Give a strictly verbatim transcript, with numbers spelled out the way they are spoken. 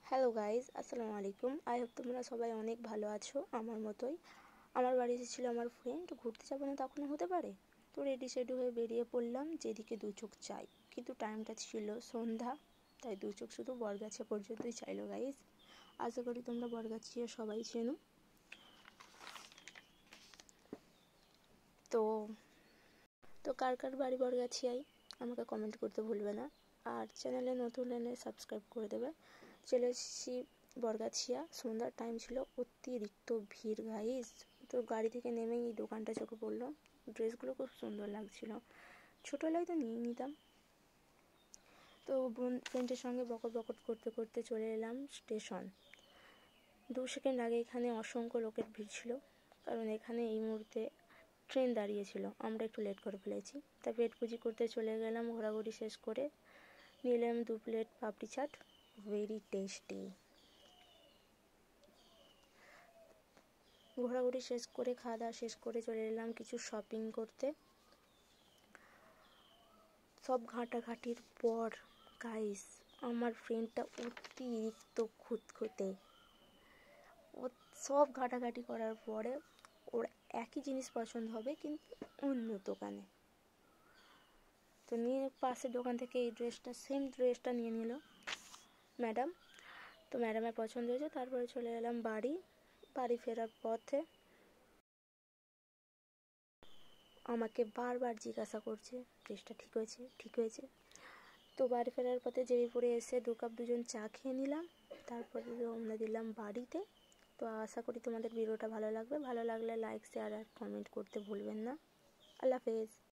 Hello guys, আসসালামু আলাইকুম। I hope তোমরা সবাই অনেক ভালো আছো আমার মতোই। আমার বাড়ি এসেছিলো আমার ফ্রেন্ড, ঘুরতে যাবো না তখনও হতে পারে। তো রেডি সেডি হয়ে বেরিয়ে পড়লাম, যেদিকে দু চোখ চাই। কিন্তু টাইমটা ছিল সন্ধ্যা, তাই দু চোখ শুধু বরগাছিয়া পর্যন্তই চাইলো গাইজ। আশা করি তোমরা বরগাছিয়া সবাই চেনো। তো তো কার কার বাড়ি বরগাছিয়ায় আমাকে কমেন্ট করতে ভুলবে না, আর চ্যানেলে নতুন এলে সাবস্ক্রাইব করে দেবে। চলে এসেছি বরগাছিয়া। সন্ধ্যার টাইম ছিল, অতিরিক্ত ভিড় গাইস। তো গাড়ি থেকে নেমেই এই দোকানটা চোখে পড়লো, ড্রেসগুলো খুব সুন্দর লাগছিল। ছোটোবেলায় তো নিয়ে নিতাম। তো ফ্রেন্ডের সঙ্গে বকর বকর করতে করতে চলে এলাম স্টেশন। দু সেকেন্ড আগে এখানে অসংখ্য লোকের ভিড় ছিল, কারণ এখানে এই মুহূর্তে ট্রেন দাঁড়িয়েছিল। আমরা একটু লেট করে ফেলেছি, তাই পেট পুজি করতে চলে গেলাম। ঘোরাঘুরি শেষ করে নিলাম দু plate papdi chaat, very tasty. ঘোরাঘুরি শেষ করে খাওয়া দাওয়া শেষ করে চলে এলাম কিছু শপিং করতে। সব ঘাঁটাঘাঁটির পর গাইস, আমার ফ্রেন্ডটা অতিরিক্ত খুঁতখুঁতে। ও সব ঘাঁটাঘাঁটি করার পরে ওর একই জিনিস পছন্দ হবে, কিন্তু অন্য দোকানে। তো নিয়ে পাশের দোকান থেকে এই ড্রেসটা, সেম ড্রেসটা নিয়ে নিল ম্যাডাম। তো ম্যাডামের পছন্দ হয়েছে। তারপরে চলে এলাম বাড়ি। বাড়ি ফেরার পথে আমাকে বারবার জিজ্ঞাসা করছে ড্রেসটা ঠিক হয়েছে ঠিক হয়েছে। তো বাড়ি ফেরার পথে যেই পরে এসে দু কাপ দুজন চা খেয়ে নিলাম। তারপরে রওনা দিলাম বাড়িতে। তো আশা করি তোমাদের ভিডিওটা ভালো লাগবে। ভালো লাগলে লাইক, শেয়ার আর কমেন্ট করতে ভুলবেন না। আল্লাহ হাফেজ।